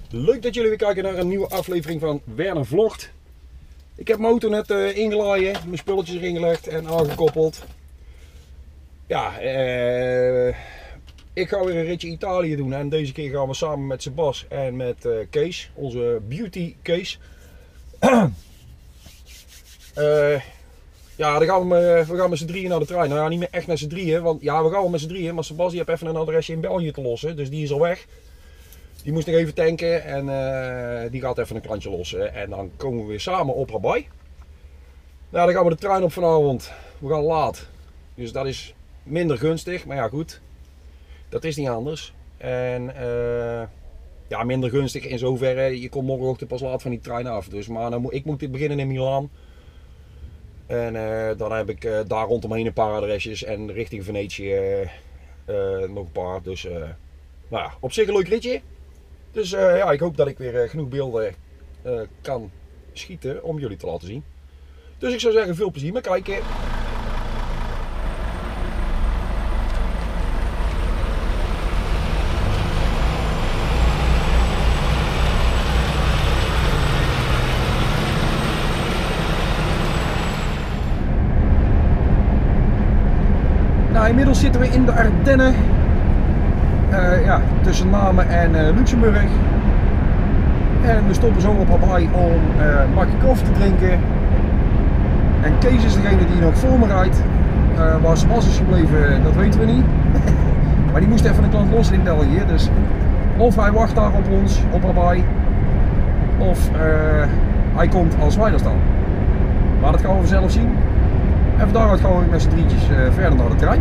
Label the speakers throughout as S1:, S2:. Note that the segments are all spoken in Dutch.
S1: Leuk dat jullie weer kijken naar een nieuwe aflevering van Werner Vlogt. Ik heb mijn auto net ingelaaien, mijn spulletjes erin gelegd en aangekoppeld. Ja, ik ga weer een ritje Italië doen en deze keer gaan we samen met Sebas en met Kees, onze beauty Kees. Ja, dan we gaan met z'n drieën naar de trein. Nou ja, niet meer echt met z'n drieën, want ja, we gaan wel met z'n drieën, maar Sebas die heeft even een adresje in België te lossen, dus die is al weg. Die moest nog even tanken en die gaat even een klantje lossen. En dan komen we weer samen op Rabai. Nou, dan gaan we de trein op vanavond. We gaan laat. Dus dat is minder gunstig. Maar ja, goed. Dat is niet anders. En ja, minder gunstig in zoverre. Je komt morgenochtend pas laat van die trein af. Dus, maar ik moet beginnen in Milaan. En dan heb ik daar rondomheen een paar adresjes. En richting Venetië nog een paar. Dus nou ja, op zich een leuk ritje. Dus ja, ik hoop dat ik weer genoeg beelden kan schieten om jullie te laten zien. Dus ik zou zeggen, veel plezier met kijken. Nou, inmiddels zitten we in de Ardennen. Ja, tussen Namen en Luxemburg. En we stoppen zo op Rabai om een bakje koffie te drinken. En Kees is degene die nog voor me rijdt. Waar Sebas is gebleven, dat weten we niet. Maar die moest even een klant lossen in België. Dus of hij wacht daar op ons, op Rabai. Of hij komt als wij er staan. Maar dat gaan we vanzelf zien. En van daaruit gaan we met z'n drietjes verder naar de trein.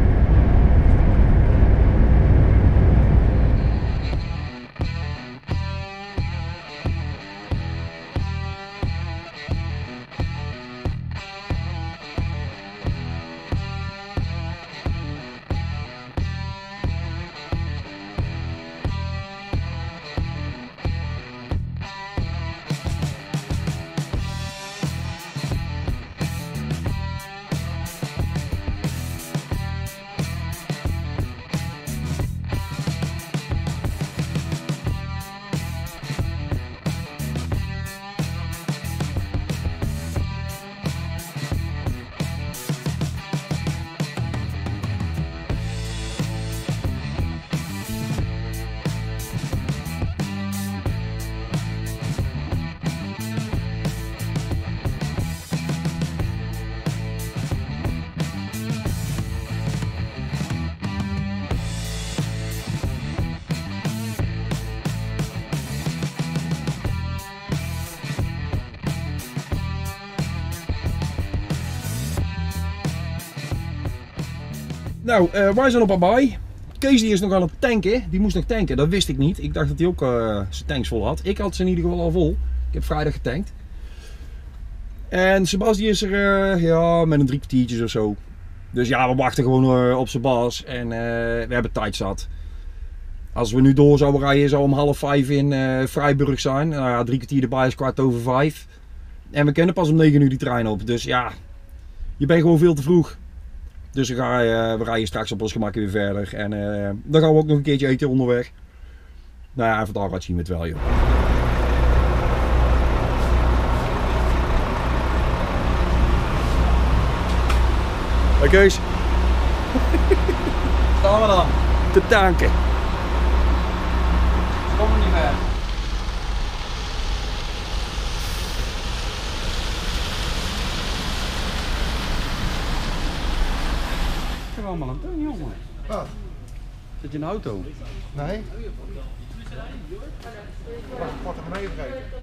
S1: Nou, wij zijn op Rabai. Kees die is nog aan het tanken. Die moest nog tanken, dat wist ik niet. Ik dacht dat hij ook zijn tanks vol had. Ik had ze in ieder geval al vol. Ik heb vrijdag getankt. En Sebas die is er ja, met een 3 kwartiertjes of zo. Dus ja, we wachten gewoon op Sebas. En we hebben tijd zat. Als we nu door zouden rijden, zou om 4:30 in Vrijburg zijn. Nou ja, 3 kwartier erbij is 4:15. En we kunnen pas om 9 uur die trein op. Dus ja, je bent gewoon veel te vroeg. Dus we rijden straks op ons gemak weer verder. En dan gaan we ook nog een keertje eten onderweg. Nou ja, vandaag zien we het wel, joh. Hoi Kees.
S2: Staan we dan?
S1: Te tanken.
S2: Kom er niet meer. Ik heb allemaal een tuin, jongen.
S3: Wat?
S2: Zit je in de auto?
S3: Nee? Wacht, portemonnee vergeten.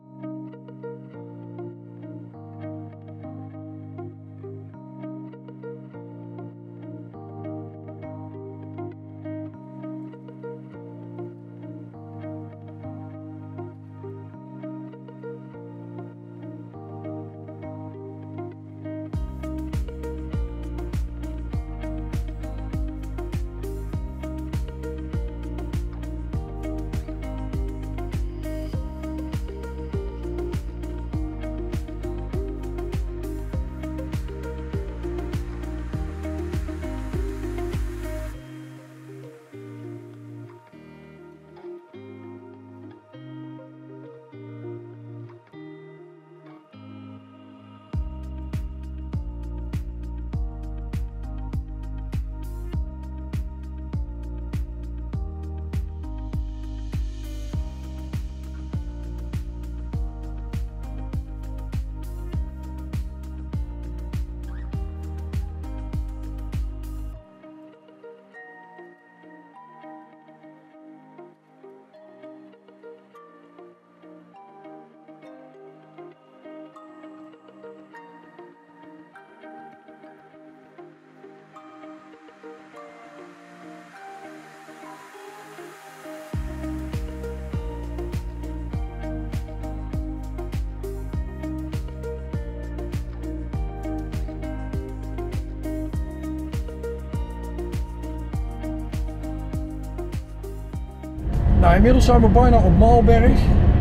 S1: Nou, inmiddels zijn we bijna op Maalberg.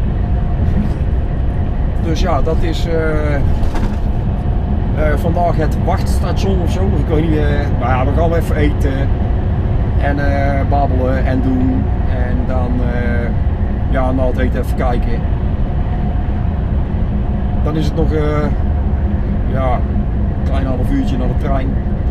S1: Dus ja, dat is vandaag het wachtstation of zo. Ik weet niet, maar ja, we gaan even eten en babbelen en doen. En dan ja, na het eten even kijken. Dan is het nog ja, een klein half uurtje naar de trein.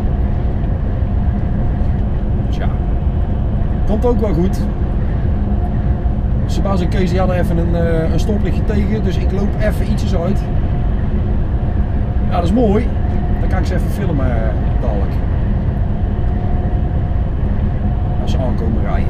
S1: Dus ja, komt ook wel goed. Sebas en Kees die hadden even een stoplichtje tegen, dus ik loop even ietsjes uit. Ja, dat is mooi. Dan kan ik ze even filmen dadelijk. Als ze aankomen rijden.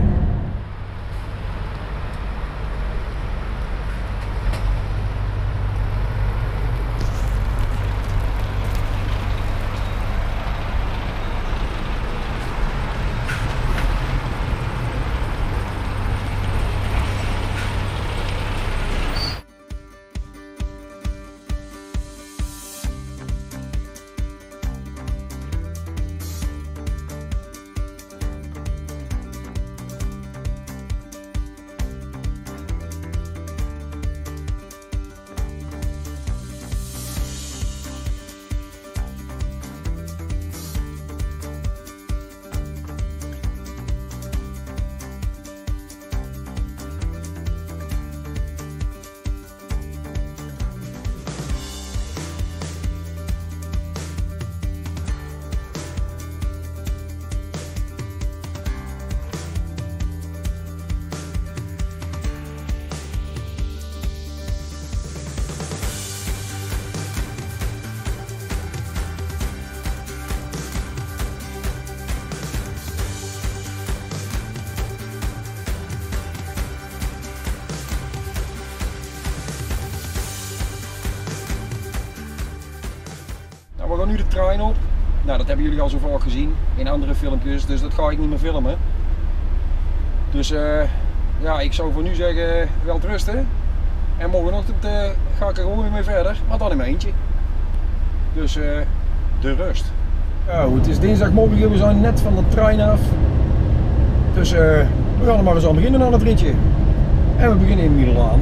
S1: We gaan nu de trein op. Nou, dat hebben jullie al zo vaak gezien in andere filmpjes, dus dat ga ik niet meer filmen. Dus ja, ik zou voor nu zeggen, wel rusten. En morgenochtend ga ik er gewoon weer mee verder, maar dan in mijn eentje. Dus de rust. Nou, het is dinsdagmorgen, we zijn net van de trein af. Dus we gaan er maar eens aan beginnen aan het ritje. En we beginnen in Milaan.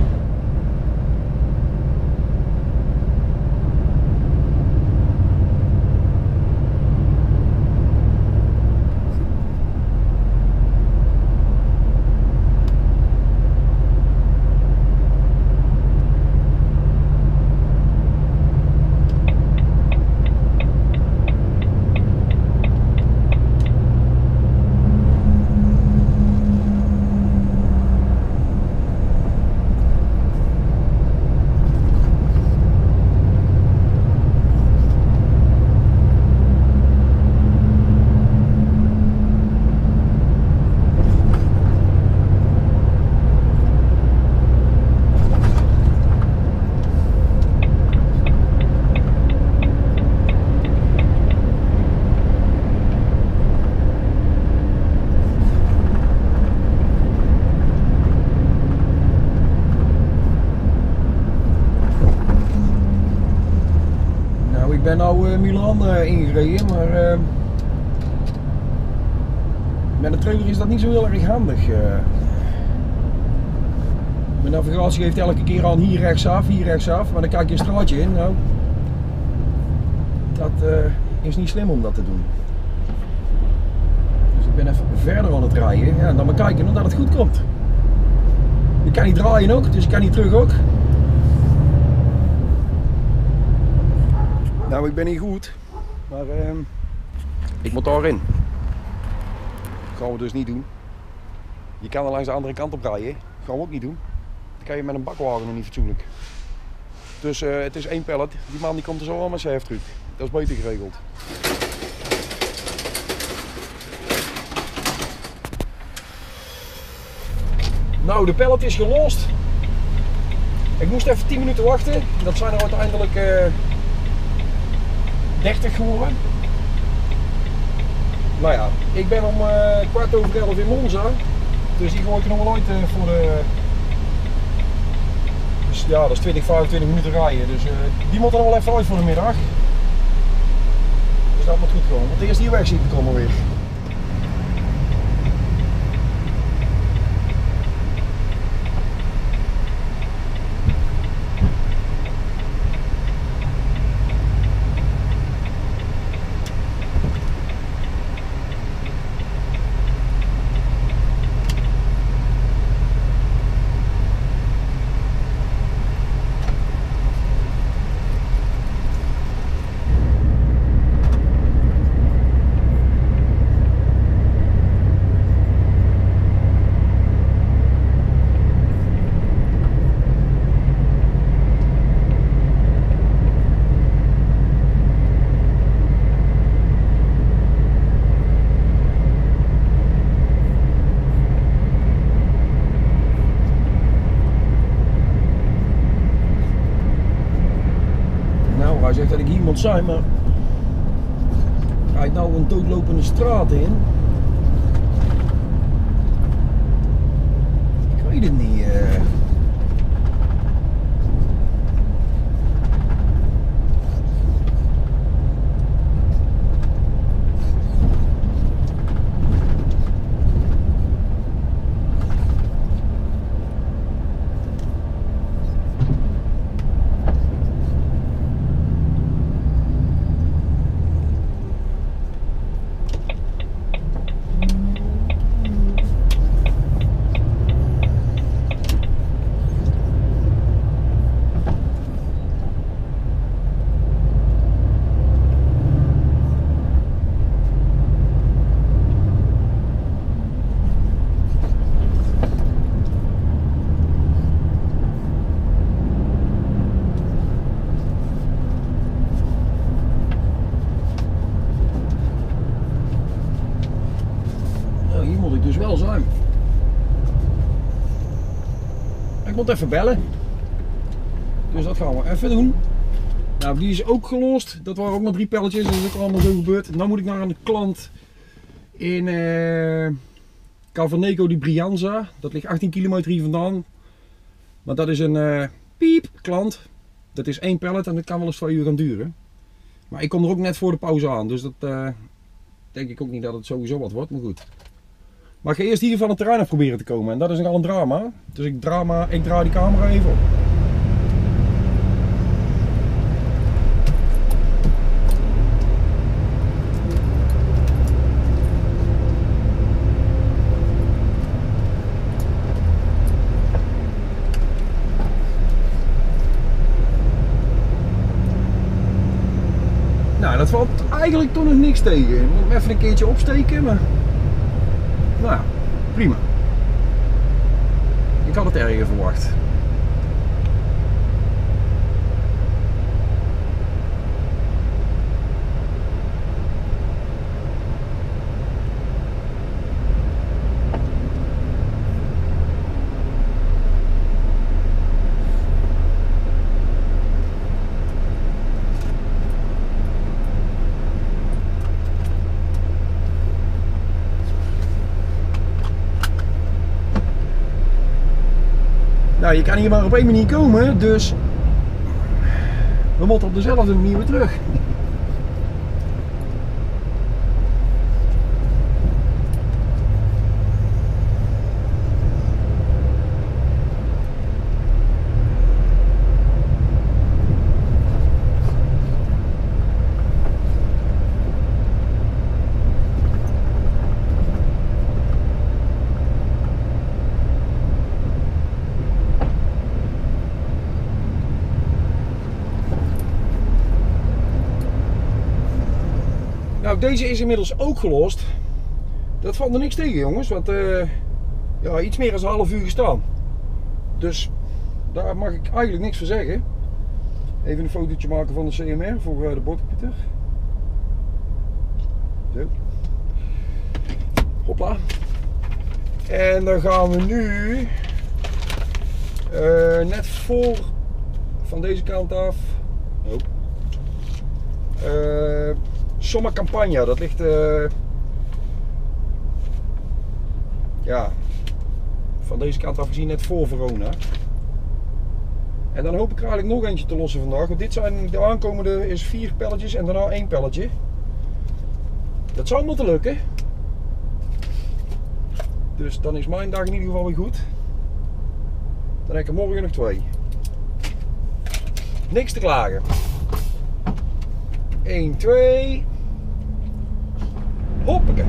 S1: Ik ben nou Milaan ingereden, maar met de trailer is dat niet zo heel erg handig. Mijn navigatie geeft elke keer aan hier rechtsaf, maar dan kijk je een straatje in. Nou, dat is niet slim om dat te doen. Dus ik ben even verder aan het rijden, ja, en dan maar kijken dat het goed komt. Ik kan niet draaien ook, dus ik kan niet terug ook. Nou, ik ben niet goed, maar ik moet daarin. Dat gaan we dus niet doen. Je kan er langs de andere kant op rijden, dat gaan we ook niet doen. Dat kan je met een bakwagen nog niet fatsoenlijk. Dus het is één pallet, die man die komt er zo aan met zijn heftruck. Dat is beter geregeld. Nou, de pallet is gelost. Ik moest even 10 minuten wachten, dat zijn er uiteindelijk 30 geworden. Nou ja, ik ben om 11:15 in Monza, dus die gooi ik er nog wel uit voor de... Dus ja, dat is 20-25 minuten rijden, dus die moet er nog wel even uit voor de middag. Dus dat moet goed komen, want eerst die weg zie ik komen weer. hij zegt dat ik hier moet zijn, maar ga ik nou een doodlopende straat in? Ik weet het niet. Hier moet ik dus wel zijn. Ik moet even bellen. Dus dat gaan we even doen. Nou, die is ook gelost. Dat waren ook maar 3 pelletjes. Dat is ook allemaal zo gebeurd. Nu moet ik naar een klant in Caverneco di Brianza. Dat ligt 18 kilometer hier vandaan. Maar dat is een piep klant. Dat is 1 pellet en dat kan wel eens 2 uur gaan duren. Maar ik kom er ook net voor de pauze aan. Dus dat denk ik ook niet dat het sowieso wat wordt. Maar goed. Maar ik ga eerst hier van het terrein af proberen te komen. En dat is nogal een drama. Dus ik draai die camera even op. Nou, dat valt eigenlijk toch nog niks tegen. Ik moet hem even een keertje opsteken, maar... Nou ja, prima. Ik had het erger verwacht. Nou, je kan hier maar op 1 manier komen, dus we moeten op dezelfde manier weer terug. Nou, deze is inmiddels ook gelost. Dat valt er niks tegen, jongens, want ja, iets meer dan een half uur gestaan. Dus daar mag ik eigenlijk niks voor zeggen. Even een fotootje maken van de CMR voor de bordcomputer. Zo. Hopla. En dan gaan we nu net voor van deze kant af. Oh. Somma Campagna, dat ligt ja, van deze kant af gezien net voor Verona. En dan hoop ik er eigenlijk nog eentje te lossen vandaag. Want dit zijn de aankomende is 4 pelletjes en daarna 1 pelletje. Dat zou moeten lukken. Dus dan is mijn dag in ieder geval weer goed. Dan heb ik er morgen nog 2. Niks te klagen. 1, 2. Hoppakee.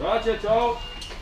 S1: Raadje, ciao.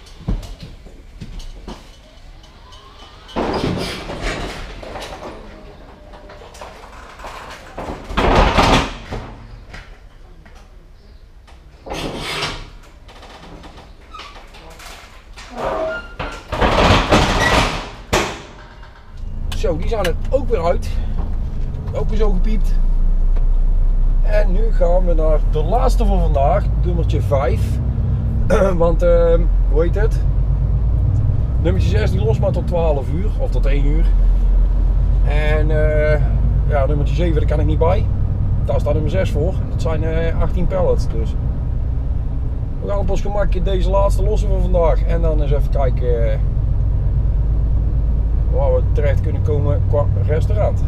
S1: Zo, die zijn er ook weer uit. Ook weer zo gepiept. En nu gaan we naar de laatste van vandaag, nummertje 5. Want, hoe heet het? Nummertje 6 die los maar tot 12 uur, of tot 1 uur. En ja, nummertje 7 daar kan ik niet bij. Daar staat nummer 6 voor. Dat zijn 18 pallets. Dus we gaan op ons gemak deze laatste lossen van vandaag. En dan eens even kijken waar we terecht kunnen komen qua restaurant.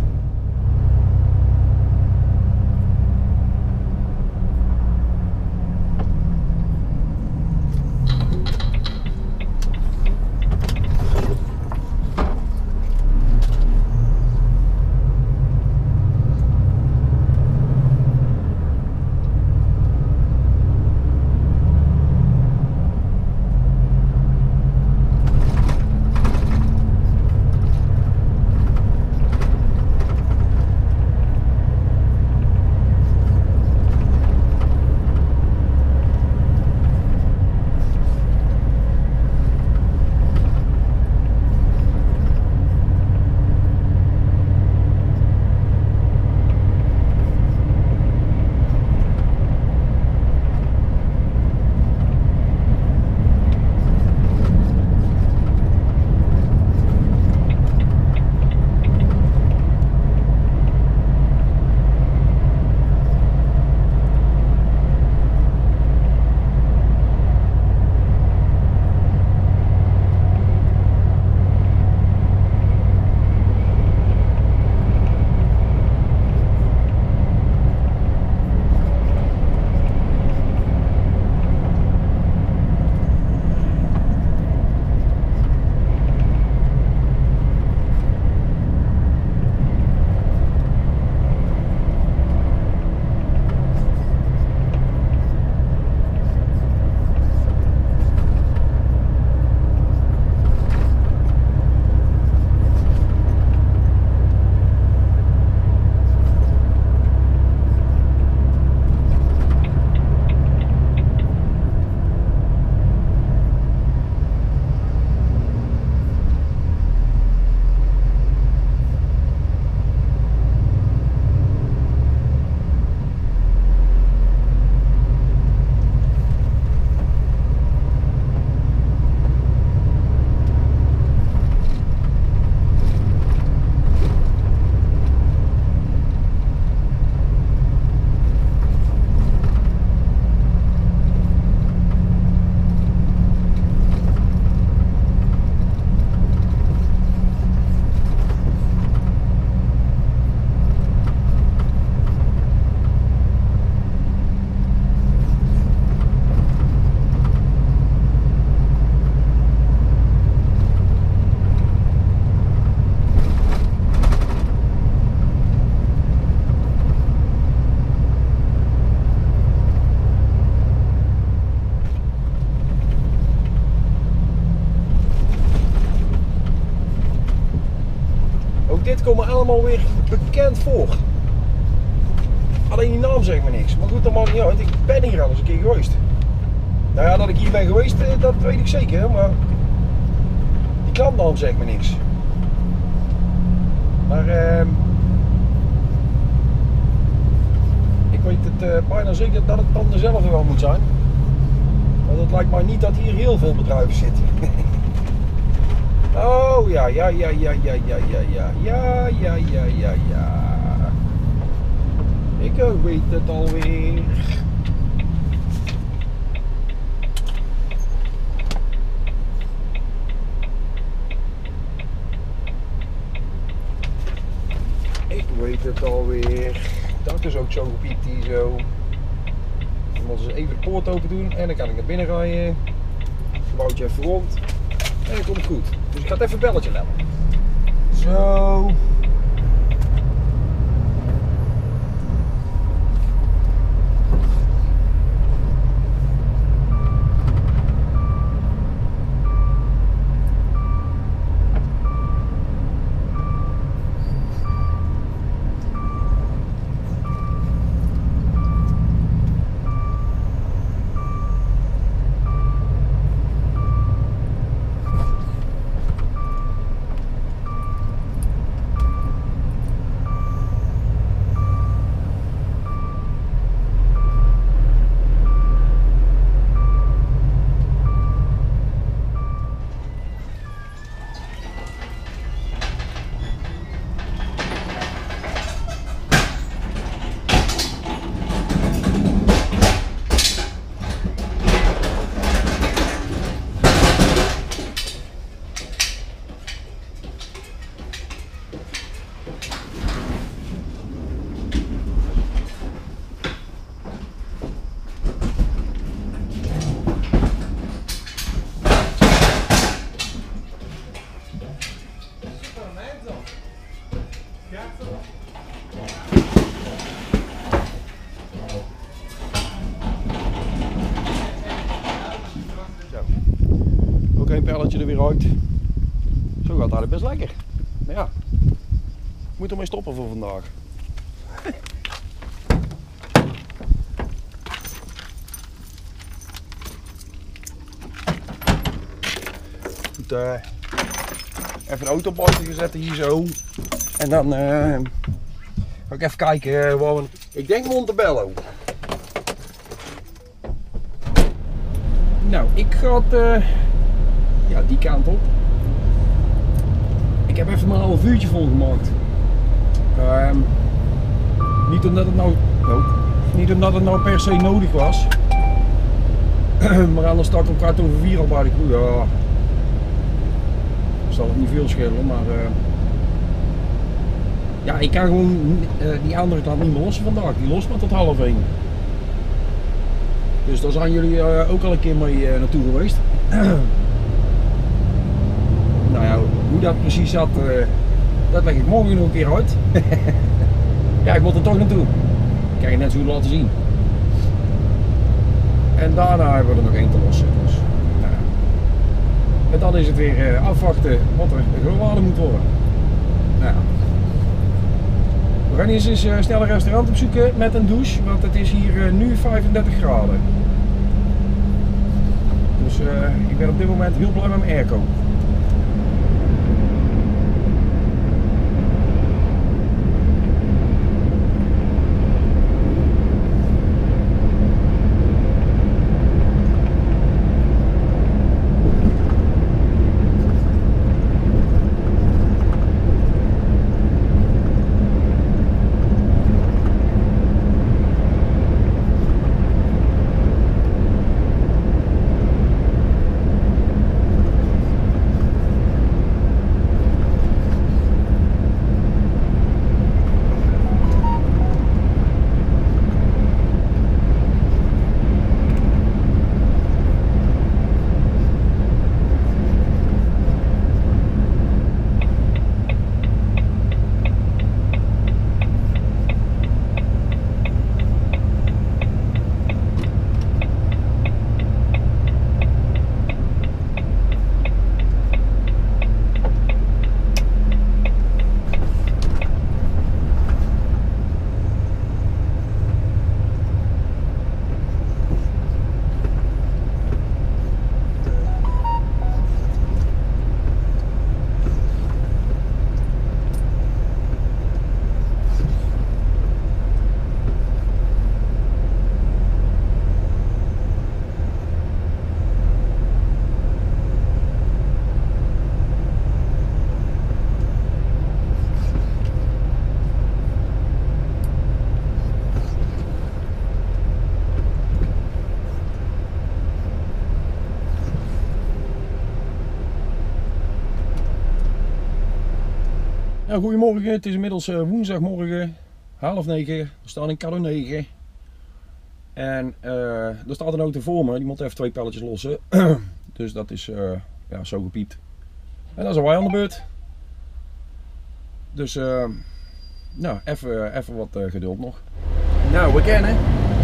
S1: Dit komt me allemaal weer bekend voor. Alleen die naam zegt me niks. Maar goed, dat maakt niet uit. Ik ben hier al eens een keer geweest. Nou ja, dat ik hier ben geweest, dat weet ik zeker. Maar die klantnaam zegt me niks. Maar ik weet het bijna zeker dat het dan dezelfde wel moet zijn. Want het lijkt mij niet dat hier heel veel bedrijven zitten. Oh ja. Ik weet het alweer. Ik weet het alweer. Dat is ook zo gepiept hier zo. Dan moeten ze even de poort open doen en dan kan ik naar binnen rijden. Gebouwtje even rond. En dan komt het goed. Dus ik ga het even een belletje nemen. Zo. een pelletje er weer uit. Zo gaat het eigenlijk best lekker. Maar ja, ik moet ermee stoppen voor vandaag. Goed, even de auto buiten gezet hier zo. En dan ga ik even kijken waar we... Ik denk Montebello. Nou, ik ga het, ja, die kant op. Ik heb even maar een half uurtje volgemaakt. Niet omdat het nou per se nodig was. Maar anders stak ik om 4:15 al bij de kroeg. Ja, zal het niet veel schelen, maar ja, ik kan gewoon die andere kant niet meer lossen vandaag. Die lost maar tot 12:30. Dus daar zijn jullie ook al een keer mee naartoe geweest. Nou ja, hoe dat precies zat, dat leg ik morgen nog een keer uit. Ja, ik moet er toch naartoe. Ik kan je net zo goed laten zien. En daarna hebben we er nog één te lossen. Dus, nou ja. En dan is het weer afwachten wat er gewaarde moet worden. Nou ja. We gaan eens snel een restaurant opzoeken met een douche, want het is hier nu 35 graden. Dus ik ben op dit moment heel blij met mijn airco. Nou, goedemorgen, het is inmiddels woensdagmorgen, 8:30. We staan in Kado 9. En er staat een auto voor me, die moet even 2 pelletjes lossen. Dus dat is ja, zo gepiept. En dan zijn wij aan de beurt. Dus nou, even wat geduld nog. Nou, we kennen.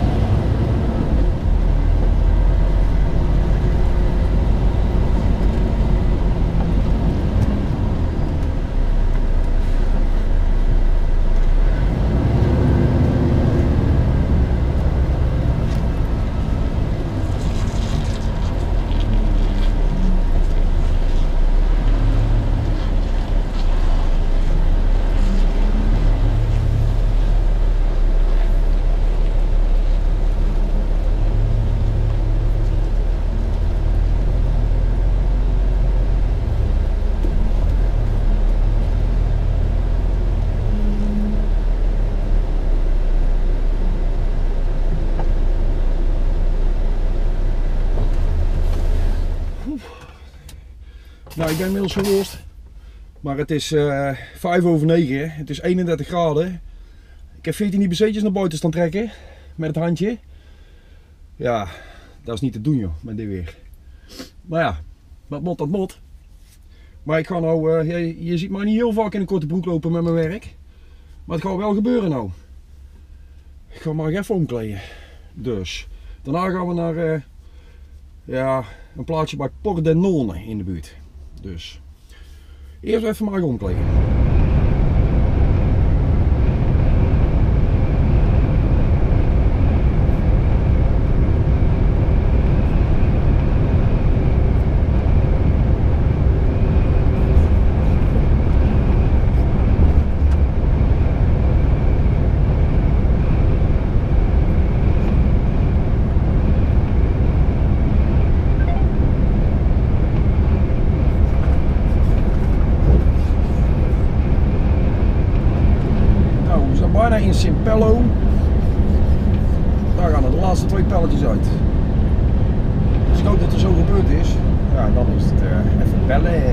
S1: Nou, ik ben inmiddels gelost, maar het is 9:05, het is 31 graden. Ik heb 14 IBC'tjes naar buiten staan trekken met het handje. Ja, dat is niet te doen joh, met dit weer. Maar ja, wat mot dat mot. Maar ik ga nou, je ziet mij niet heel vaak in een korte broek lopen met mijn werk. Maar het gaat wel gebeuren nou. Ik ga maar even omkleden. Dus, daarna gaan we naar Ja, een plaatsje bij Pordenone in de buurt. Dus eerst even maar omkleden. Bijna in Simpello. Daar gaan er de laatste 2 pelletjes uit. Dus ik hoop dat er zo gebeurd is. Ja, dan is het even bellen.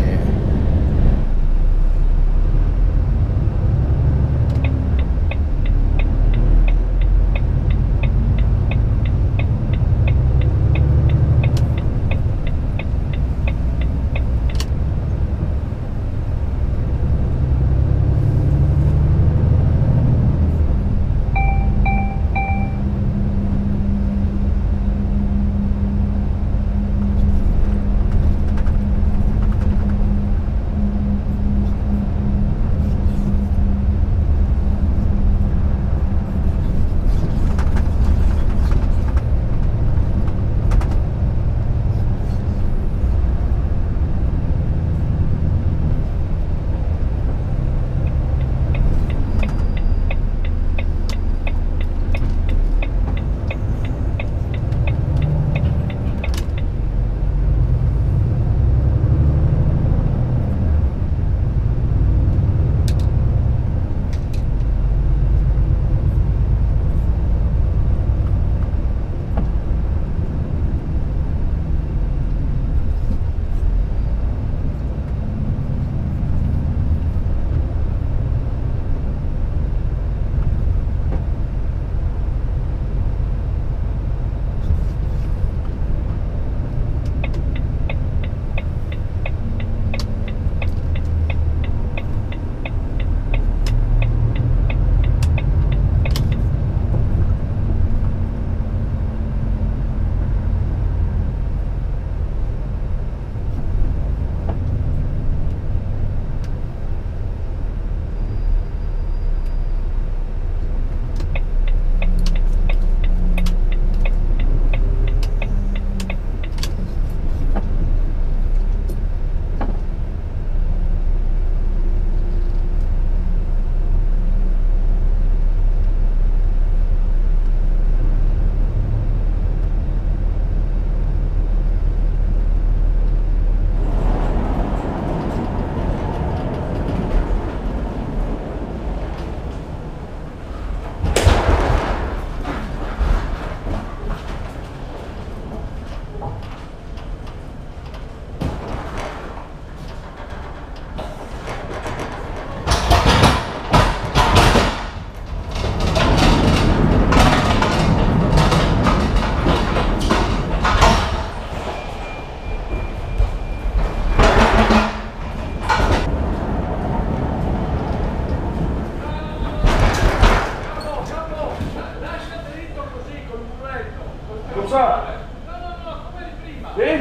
S4: Sì?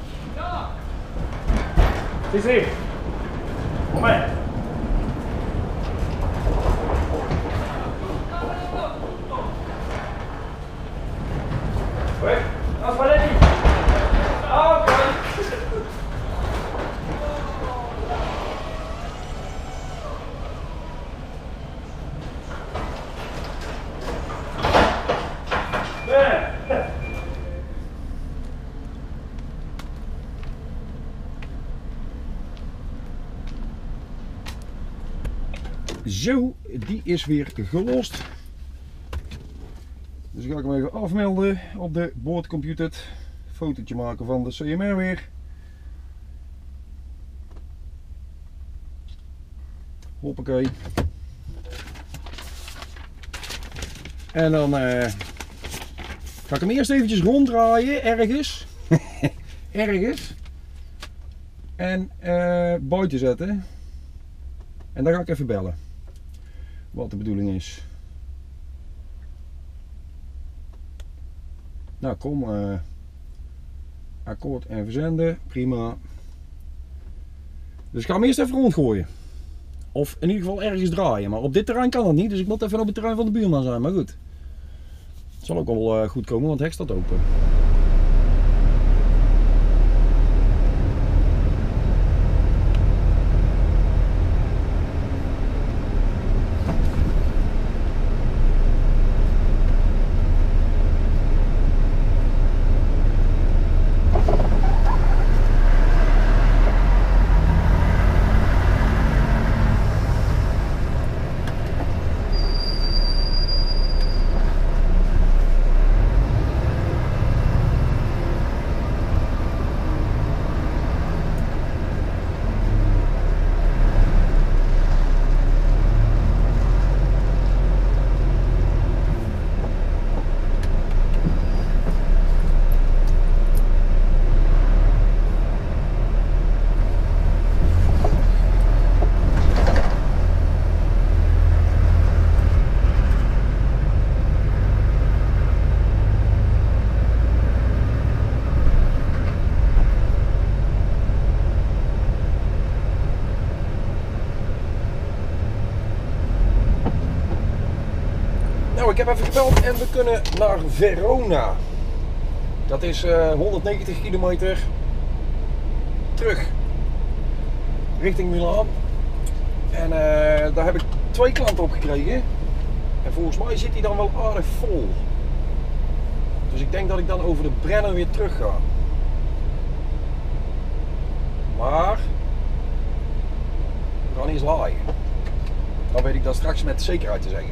S4: No! Sì, sì. Com'è? No, qual è lì? Ah, ok. Bene.
S1: Zo, die is weer gelost. Dus ga ik hem even afmelden op de boordcomputer. Fotootje maken van de CMR weer. Hoppakee. En dan ga ik hem eerst eventjes ronddraaien, ergens. Ergens. En buiten zetten. En dan ga ik even bellen. Wat de bedoeling is. Nou kom, Akkoord en verzenden, prima. Dus ik ga hem eerst even rondgooien. Of in ieder geval ergens draaien. Maar op dit terrein kan dat niet, dus ik moet even op het terrein van de buurman zijn. Maar goed. Het zal ook wel goed komen, want het hek staat open. Nou, ik heb even gebeld en we kunnen naar Verona. Dat is 190 kilometer terug richting Milaan. En daar heb ik 2 klanten op gekregen. En volgens mij zit hij dan wel aardig vol. Dus ik denk dat ik dan over de Brenner weer terug ga. Maar we gaan eens laaien. Dan weet ik dat straks met zekerheid te zeggen.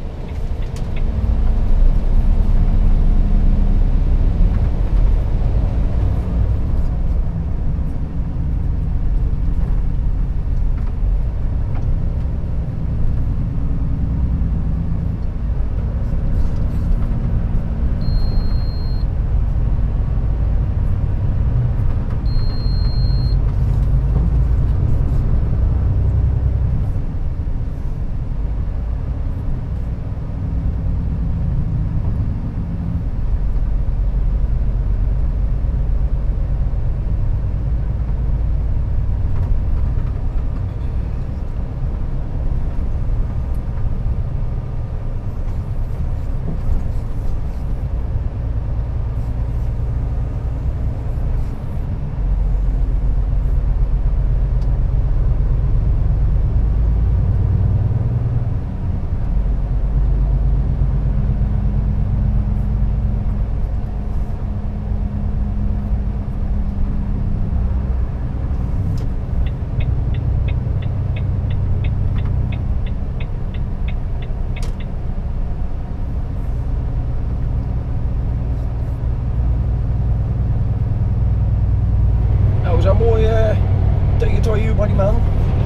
S1: Tegen 2 uur bij die man.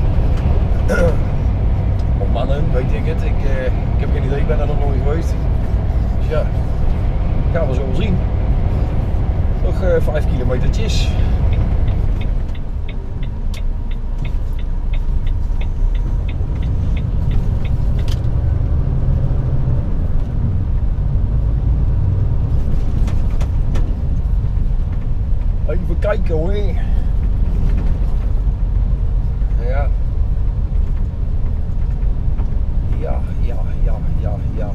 S1: Of mannen, weet ik het. Ik heb geen idee, ik ben er nog nooit geweest. Dus ja, gaan we zo wel zien. Nog 5 kilometertjes. Even kijken hoor. Ja. Ja.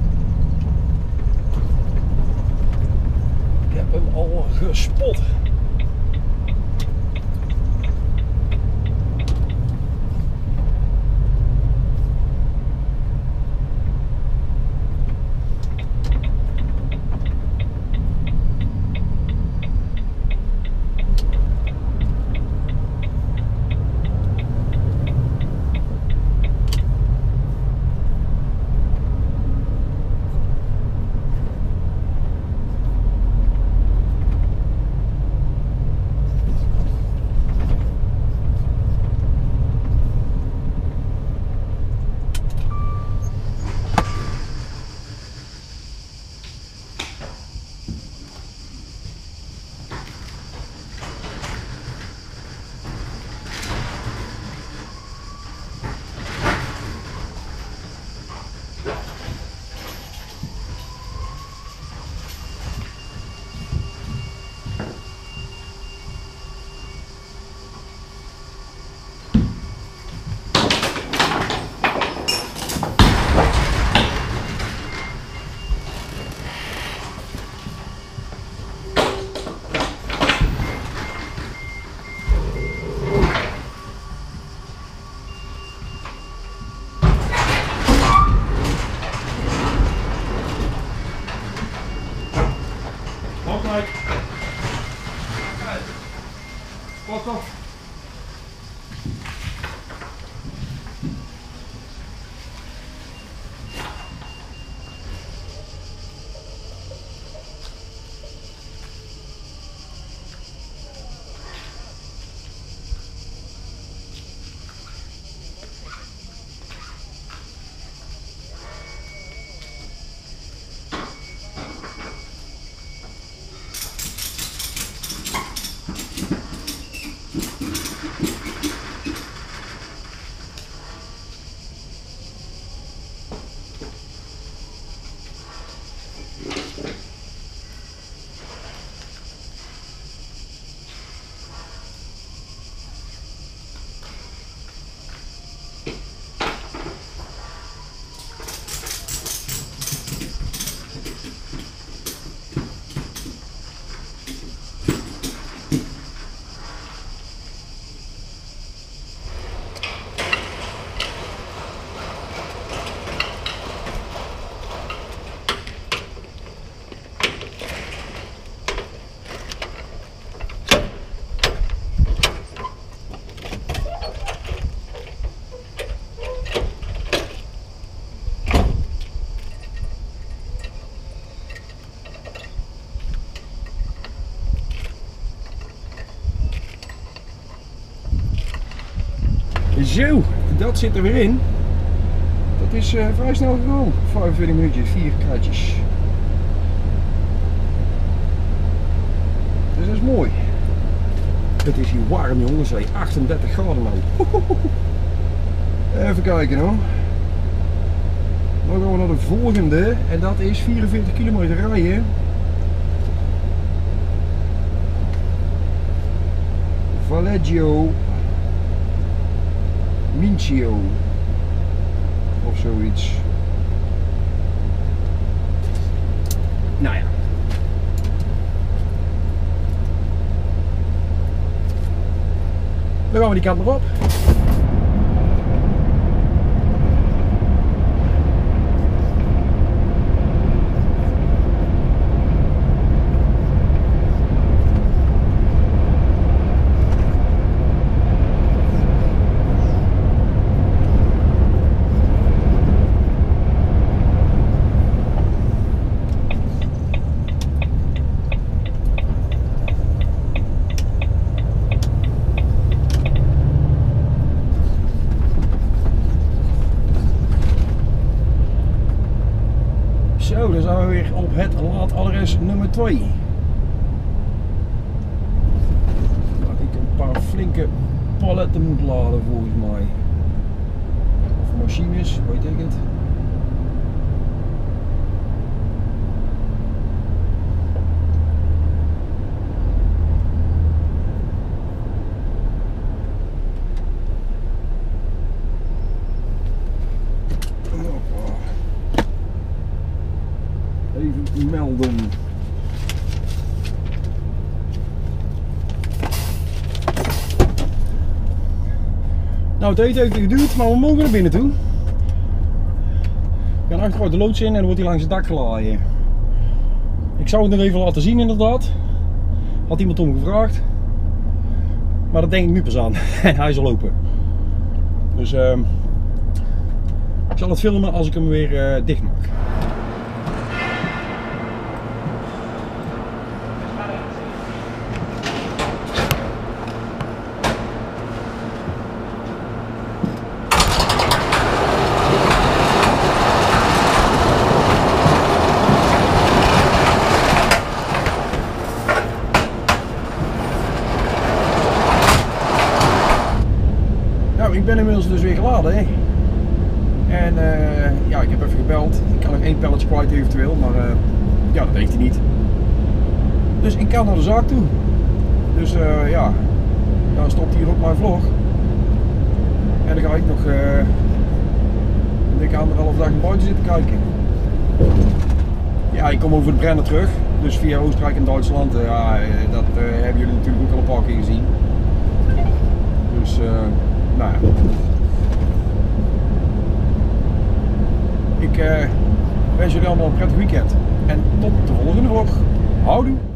S1: Ik heb hem al gespot. Pas op. Zo, dat zit er weer in. Dat is vrij snel gegaan. 45 minuutjes, 4 kratjes. Dus dat is mooi. Het is hier warm jongens, 38 graden nou. Even kijken hoor. Dan gaan we naar de volgende en dat is 44 kilometer rijden. Valleggio Mincio of zoiets. Nou ja. Dan gaan we die kant maar op. Zo, dan zijn we weer op het laadadres nummer 2. Waar ik een paar flinke paletten moet laden volgens mij. Of machines, weet ik het. Even melden. Nou, het eten heeft geduurd, maar we mogen naar binnen toe. We gaan achteruit de loods in en dan wordt hij langs het dak geladen. Ik zou het nog even laten zien inderdaad. Had iemand om gevraagd. Maar dat denk ik nu pas aan. Hij is al open. Dus ik zal het filmen als ik hem weer dicht maak. Ik ben inmiddels dus weer geladen. Hè. En ja, ik heb even gebeld. Ik kan nog 1 palletje kwijt eventueel, maar ja, dat heeft hij niet. Dus ik kan naar de zaak toe. Dus ja, dan stopt hier ook mijn vlog. En dan ga ik nog een dikke 1,5 dag buiten zitten kijken. Ja, ik kom over de Brenner terug. Dus via Oostenrijk en Duitsland. Ja, dat hebben jullie natuurlijk ook al een paar keer gezien. Dus nou ja. Ik wens jullie allemaal een prettig weekend. En tot de volgende vlog. Houdoe!